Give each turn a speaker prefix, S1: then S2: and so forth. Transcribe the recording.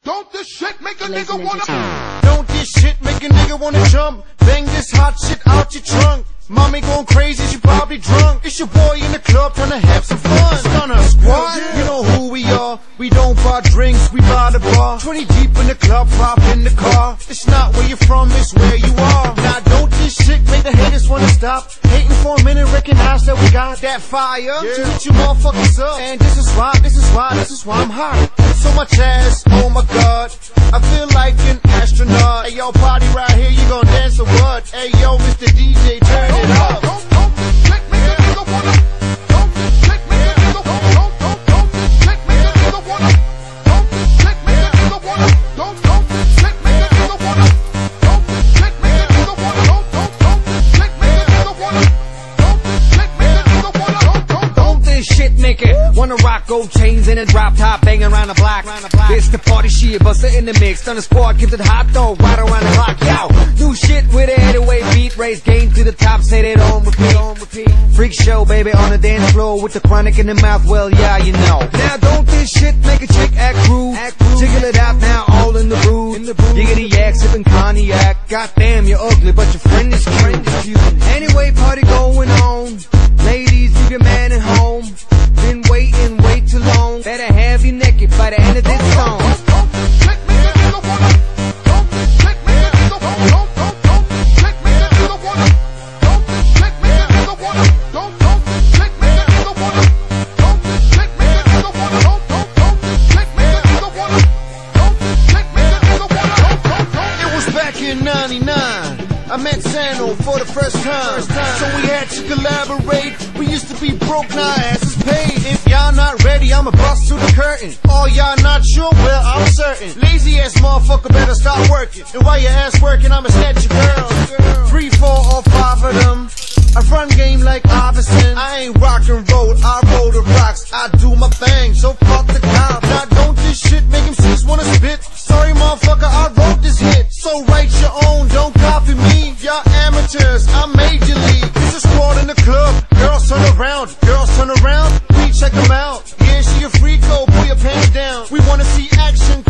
S1: Don't this shit make a nigga wanna?
S2: Don't this shit make a nigga wanna jump? Bang this hot shit out your trunk. Mommy going crazy, she probably drunk. It's your boy in the club trying to have some fun. Stunner squad, you know who we are. We don't buy drinks, we buy the bar. 20 deep in the club, pop in the car. It's not where you're from, it's where you are. Now don't this shit make the haters wanna stop? Hating for a minute, recognize that we got that fire to hit you motherfuckers up. And this is why I'm hot. So much ass, oh my god, I feel like an astronaut. Hey yo, party right here, you gon' dance or what? Hey yo, Mr. DJ, turn it up.
S1: Don't this shit make a nigga wanna? Don't this shit make a nigga wanna? Don't this shit make a nigga wanna? Don't this shit make a nigga wanna? Don't this shit make a nigga wanna? Don't this shit make a nigga wanna? Don't this shit make a nigga wanna? Don't this shit make a nigga wanna?
S3: Don't this shit make it wanna rock gold chains in a drop top, banging around the block. This the party shit, bust it in the mix. Done the squad, keep it hot though, right around the clock. Yo, new shit with a 808 beat, raise game to the top, say that on repeat. Freak show, baby, on the dance floor with the chronic in the mouth. Well, yeah, you know. Now don't this shit make a chick act rude? Jiggle it out now, all in the booth. Giggity yak, sipping cognac. Goddamn, you're ugly, but your friend is cute. Anyway, party going on. Ladies, leave your man at home. Been waiting way too long. Better have you naked by the end of this song.
S1: Don't this shit make a nigga wanna? Don't this shit make a nigga wanna? Don't this shit make a nigga wanna? Don't this shit make a nigga wanna? Don't this shit make a nigga wanna? Don't this shit make a nigga wanna? Don't this shit make a nigga wanna? Don't this shit make a nigga wanna?
S2: It was back in '99. I met Sano for the first time. So we had to collaborate. We used to be broke, now ass is paid. If y'all not ready, I'ma bust through the curtain. All y'all not sure, well, I'm certain. Lazy ass motherfucker better start working. And while your ass working, I'ma snatch your girl. 3, 4, or 5 of them. I run game like Iverson. I ain't rock and roll, I roll the rocks. I do my thing, so fuck the cops. Now don't this shit make him sis wanna spit. Sorry motherfucker, I wrote this hit. So write your own, don't copy me. Y'all amateurs, I'm major league. This is squad in the club. Girls turn around, we check them out. Yeah, she a freak, oh, pull your pants down. We wanna see action,